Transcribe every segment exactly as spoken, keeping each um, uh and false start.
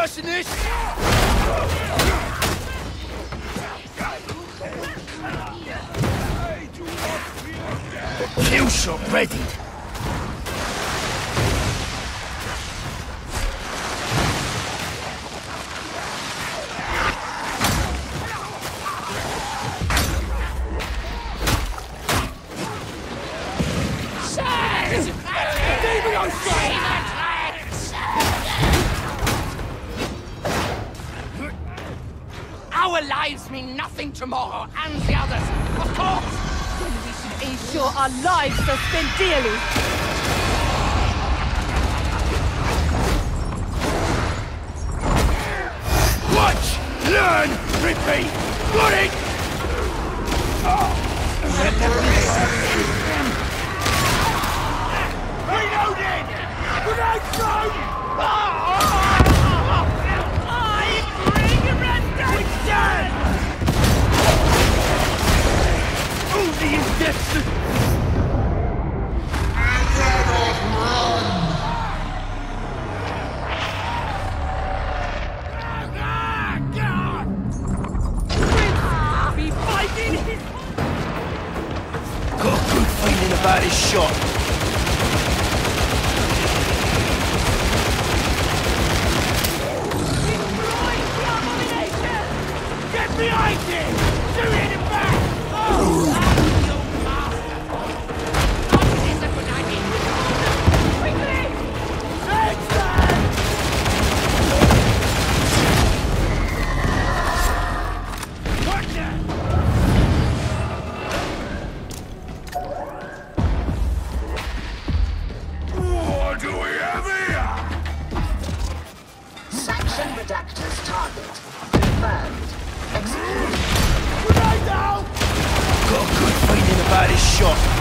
worse than this? Kill shot ready. Our lives mean nothing tomorrow, and the others, of course! Then we should ensure our lives are spent dearly. Watch! Learn! Repeat! Got it! Reloading! Grenade thrown! Uzi is dead! I cannot run! Be fighting his... Got a good feeling about his shot. Get behind him! Shoot it in the back! Oh! What do we have here? Sanction Redactor's target. Confirmed. Executed. Grenade out! Got a good feeling about his shot.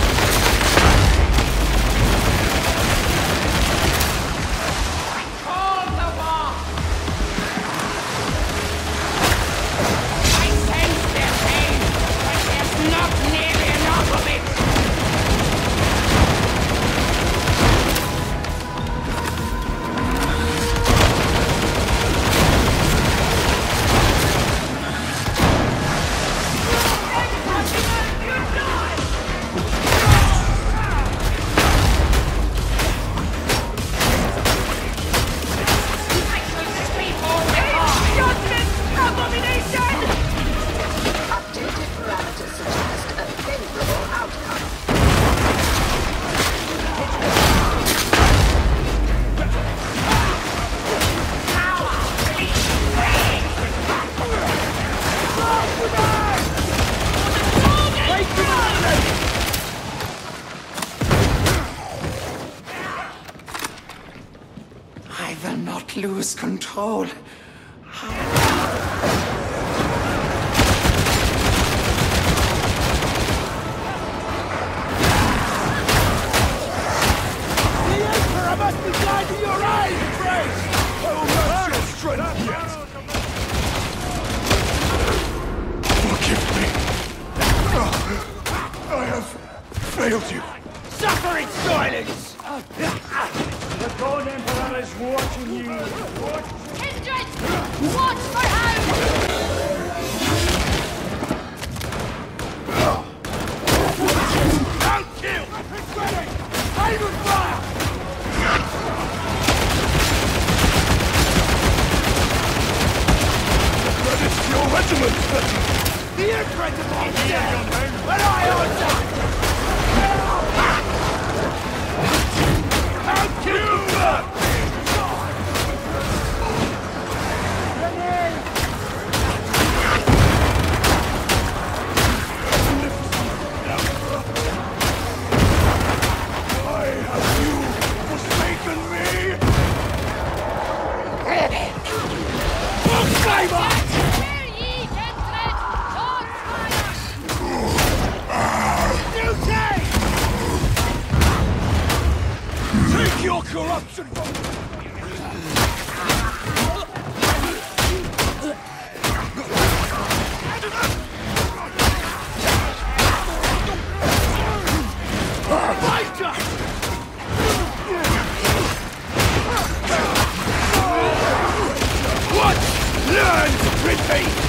I will not lose control. Must be blinding your eyes, Grace! Oh, not your strength yet! Forgive me. I have failed you. Suffer in silence! The God Emperor is watching you. Kindred! Watch for home! Don't kill! It's ready! Aim and fire! It's your regiment, the incredible dead, and I answer! How can you work? Why have you forsaken me? Flavor! Take your corruption from me! Fighter! me!